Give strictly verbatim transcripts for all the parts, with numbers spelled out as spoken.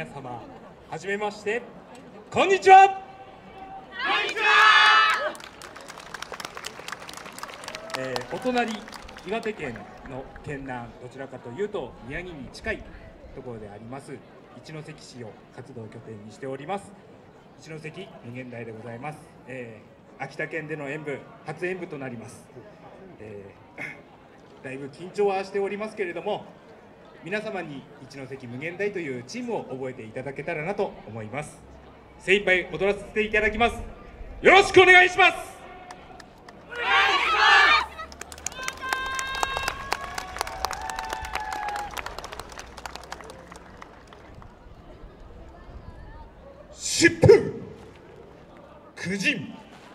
皆様、はじめまして、こんにちは。こんにちは。 えー、お隣岩手県の県南、どちらかというと宮城に近いところであります一関市を活動拠点にしております一関無限大でございます。えー、秋田県での演舞初演舞となります。えー、だいぶ緊張はしておりますけれども、皆様に一関無限大というチームを覚えていただけたらなと思います。精一杯踊らせていただきます。よろしくお願いします。 お願いします。 疾風九人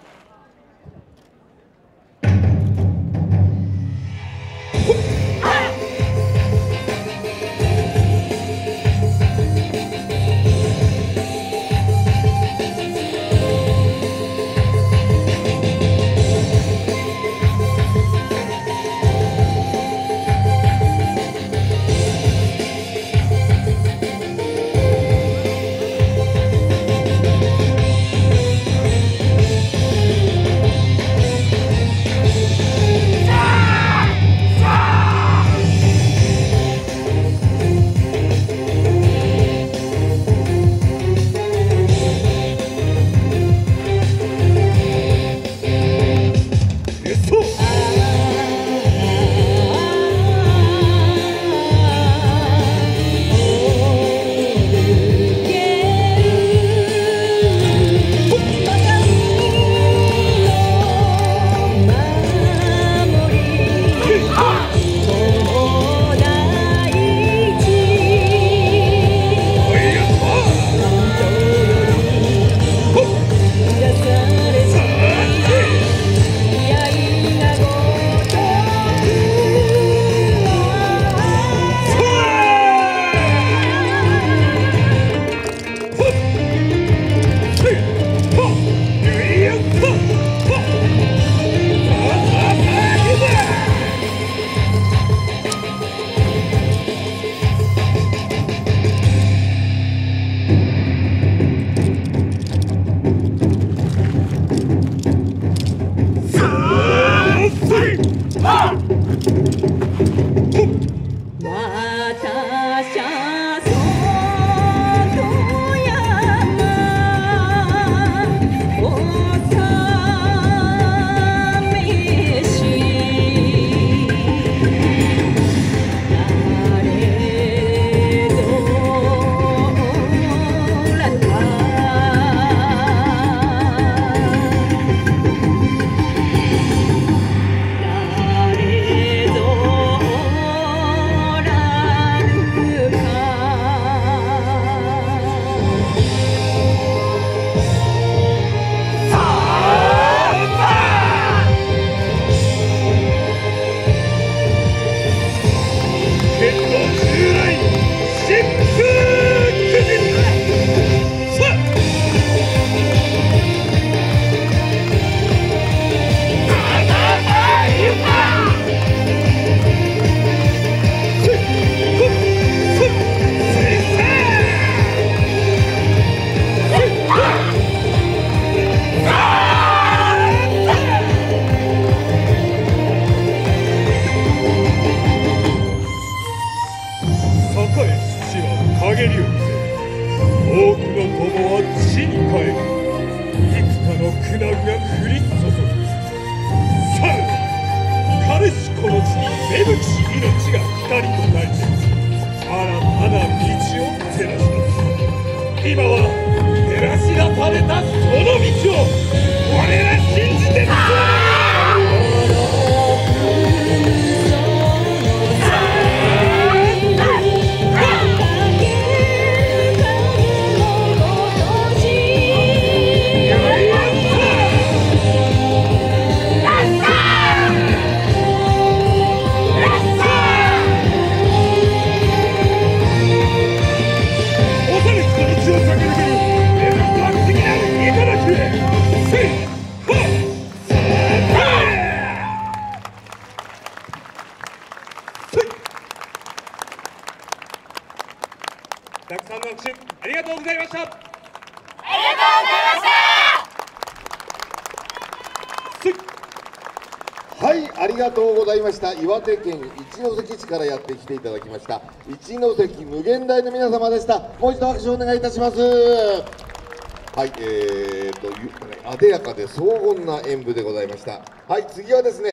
今は照らし出されたその道を我ら信じてるぞ。道を駆け抜ける目指すは次なる頂へ。 拍手ありがとうございました。 ありがとうございました。 はい、ありがとうございました。岩手県一関市からやってきていただきました一関無限大の皆様でした。もう一度拍手をお願いいたします。はい、えーと、あでやかで荘厳な演舞でございました。はい、次はですね